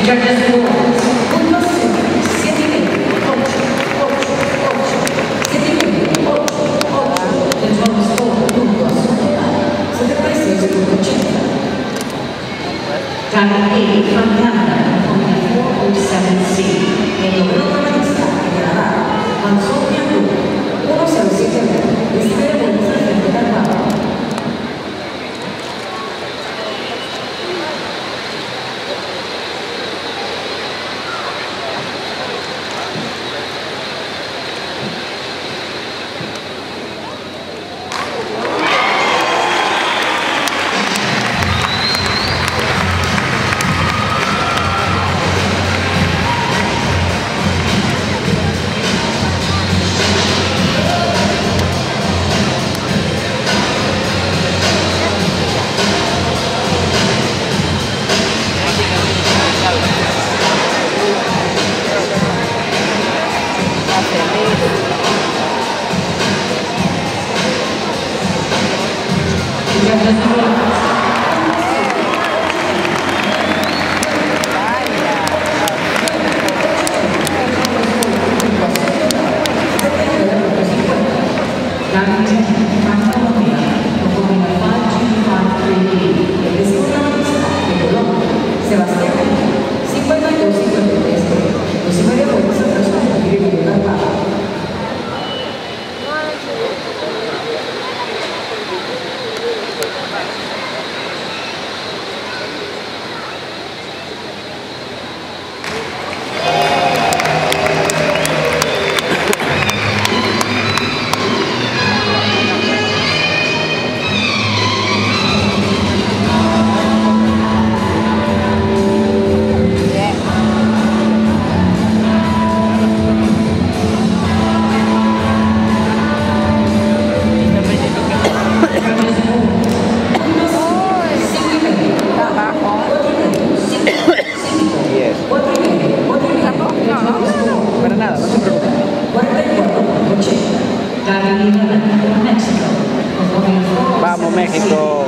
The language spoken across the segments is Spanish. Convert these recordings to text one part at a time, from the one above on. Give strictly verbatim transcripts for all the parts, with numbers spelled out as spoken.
Vamos, México.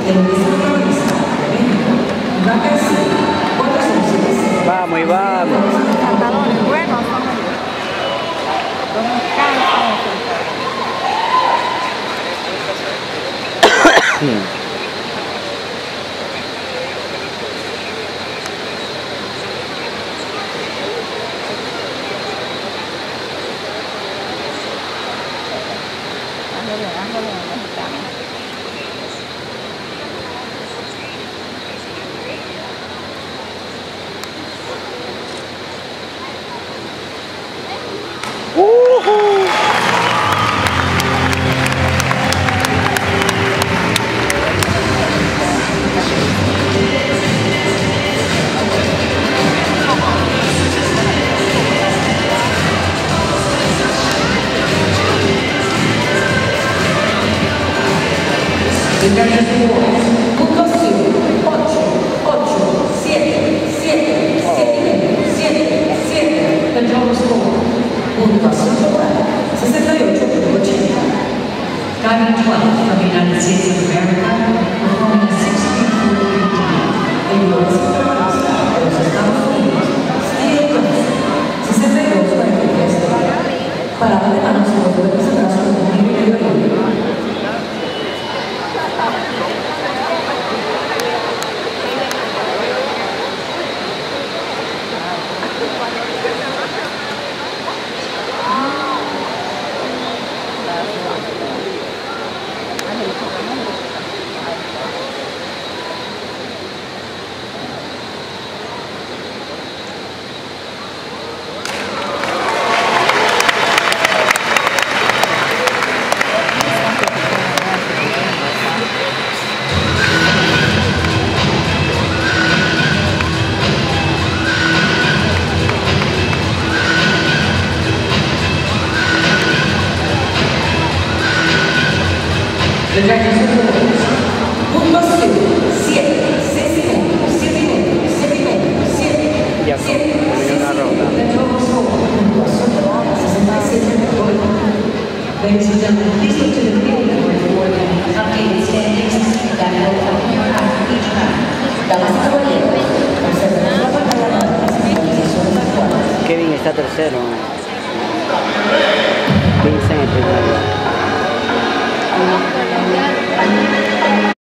Vamos y vamos. Pantalones buenos. Diving twelve from the United States of America, performing a six-feet en los Estados Unidos, Steve Johnson, sesenta y dos cuarenta y tres, parada de manos con los dedos atrás con un nivel de medio. The judges are puntos siete, seis y medio, siete y medio, siete y medio, siete, siete, the total score, puntuación total, sesenta y siete punto ocho. Ladies and gentlemen, please look to the field number for the updated standings that will appear after each round. Damas y caballeros, observen la batalla de las está tercero. Vincent primero.